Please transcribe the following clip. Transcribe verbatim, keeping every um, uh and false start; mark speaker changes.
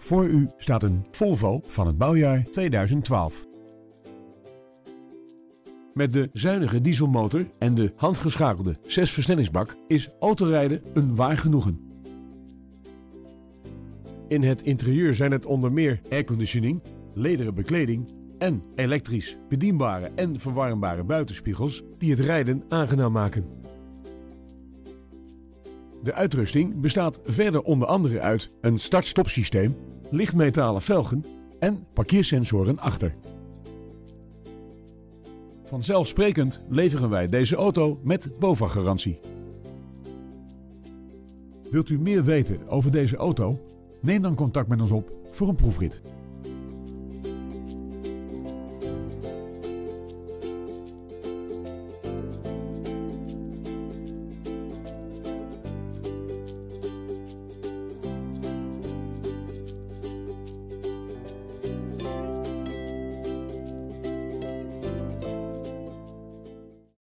Speaker 1: Voor u staat een Volvo van het bouwjaar tweeduizend twaalf. Met de zuinige dieselmotor en de handgeschakelde zesversnellingsbak is autorijden een waar genoegen. In het interieur zijn het onder meer airconditioning, lederen bekleding en elektrisch bedienbare en verwarmbare buitenspiegels die het rijden aangenaam maken. De uitrusting bestaat verder onder andere uit een start-stop systeem, lichtmetalen velgen en parkeersensoren achter. Vanzelfsprekend leveren wij deze auto met B O V A-garantie. Wilt u meer weten over deze auto? Neem dan contact met ons op voor een proefrit.